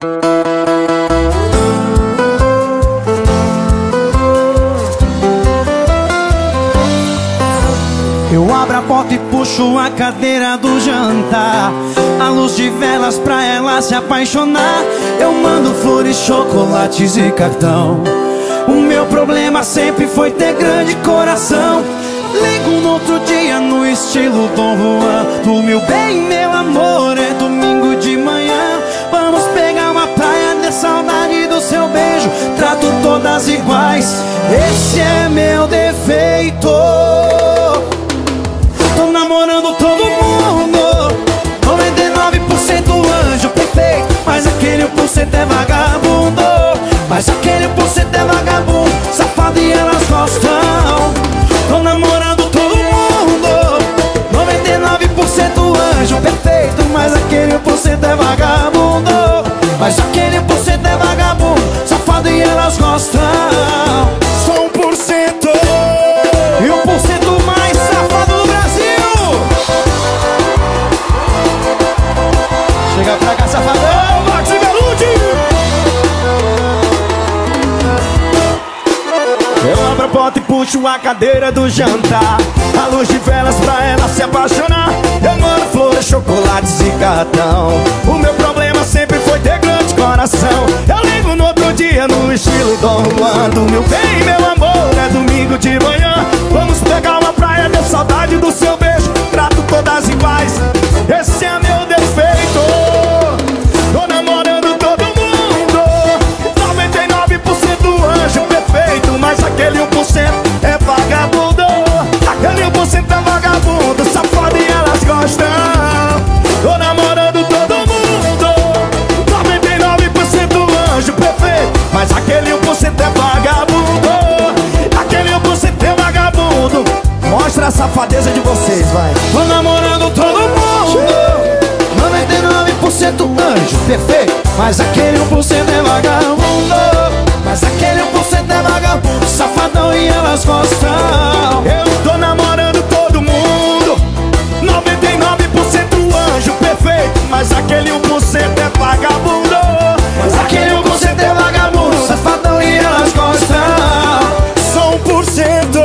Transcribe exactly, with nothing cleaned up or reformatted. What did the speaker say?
Eu abro a porta e puxo a cadeira do jantar, a luz de velas pra ela se apaixonar. Eu mando flores, chocolates e cartão. O meu problema sempre foi ter grande coração. Ligo no outro dia no estilo Dom Juan. Do meu bem, meu amor, é domingo de manhã. Vamos pegar uma praia, de saudade do seu beijo. Trato todas iguais, esse é meu defeito. Tô namorando todo mundo, noventa e nove por cento anjo perfeito, mas aquele um por cento é vagabundo. Mas aquele um por cento é vagabundo, safado e elas gostam. Tô namorando todo mundo, noventa e nove por cento anjo perfeito, mas aquele um por cento é vagabundo. Mas aquele um por cento é vagabundo, safado e elas gostam. Só um por cento e um por cento mais safado do Brasil. Chega pra cá, safadão, Max e Velude. Eu abro a porta e puxo a cadeira do jantar, a luz de velas pra ela se apaixonar. Eu mando flores, chocolates e cartão. O meu problema sempre foi ter grande coração. Eu ligo no outro dia no estilo Dom Juan. Do meu bem, meu amor, é domingo de manhã. Vamos pegar uma praia, ter saudade do seu beijo. Trato todas iguais, esse é meu defeito. Tô namorando todo mundo, noventa e nove por cento anjo perfeito, mas aquele um por cento é vagabundo. Aquele um por cento é vagabundo, safado e elas gostam. Tô namorando todo mundo, noventa e nove por cento anjo perfeito, mas aquele um por cento é vagabundo. Aquele um por cento é vagabundo. Mostra a safadeza de vocês, vai. Tô namorando todo mundo, noventa e nove por cento anjo perfeito, mas aquele um por cento é vagabundo. Mas aquele um por cento é vagabundo, safadão e elas gostam. Eu tô namorando todo mundo, noventa e nove por cento anjo perfeito, mas aquele um por cento é vagabundo. Mas aquele um por cento é vagabundo, safadão e elas gostam. Só um por cento